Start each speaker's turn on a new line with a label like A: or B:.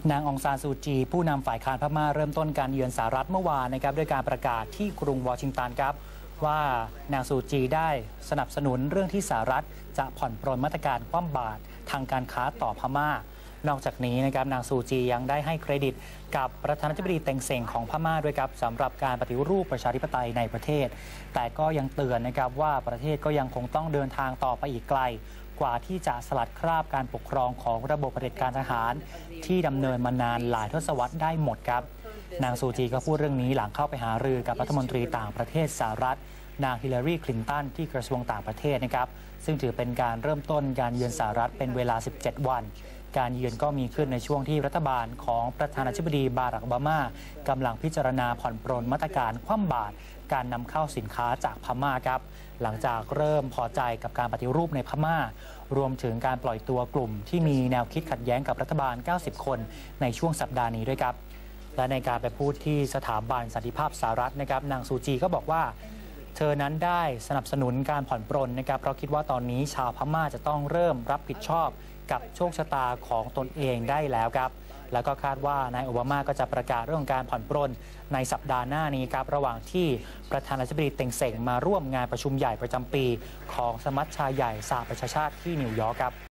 A: นางองซานซูจีผู้นำฝ่ายค้านพม่าเริ่มต้นการเยือนสหรัฐเมื่อวานนะครับด้วยการประกาศที่กรุงวอชิงตันครับว่านางซูจีได้สนับสนุนเรื่องที่สหรัฐจะผ่อนปรนมาตรการคว่ำบาตรทางการค้าต่อพม่านอกจากนี้นะครับนางซูจียังได้ให้เครดิตกับประธานาธิบดีเต็งเซ็งของพม่าด้วยครับสำหรับการปฏิรูปประชาธิปไตยในประเทศแต่ก็ยังเตือนนะครับว่าประเทศก็ยังคงต้องเดินทางต่อไปอีกไกลกว่าที่จะสลัดคราบการปกครองของระบบเผด็จการทหารที่ดำเนินมานานหลายทศวรรษได้หมดครับนางซูจีก็พูดเรื่องนี้หลังเข้าไปหารือกับรัฐมนตรีต่างประเทศสหรัฐนางฮิลลารีคลินตันที่กระทรวงต่างประเทศนะครับซึ่งถือเป็นการเริ่มต้นการเยือนสหรัฐเป็นเวลา17วันการเยือนก็มีขึ้นในช่วงที่รัฐบาลของประธานาธิบดีบารักโอบามากำลังพิจารณาผ่อนปรนมาตรการคว่ำบาตรการนำเข้าสินค้าจากพม่าครับหลังจากเริ่มพอใจกับการปฏิรูปในพม่ารวมถึงการปล่อยตัวกลุ่มที่มีแนวคิดขัดแย้งกับรัฐบาล90คนในช่วงสัปดาห์นี้ด้วยครับและในการไปพูดที่สถาบันสันติภาพสหรัฐนะครับนางซูจีก็บอกว่าเธอนั้นได้สนับสนุนการผ่อนปรนนะครับเพราะคิดว่าตอนนี้ชาวพม่าจะต้องเริ่มรับผิดชอบกับโชคชะตาของตนเองได้แล้วครับแล้วก็คาดว่านายโอบามาก็จะประกาศเรื่องการผ่อนปรนในสัปดาห์หน้านี้ครับระหว่างที่ประธานาธิบดีเต็งเซ็งมาร่วมงานประชุมใหญ่ประจำปีของสมัชชาใหญ่สหประชาชาติที่นิวยอร์กครับ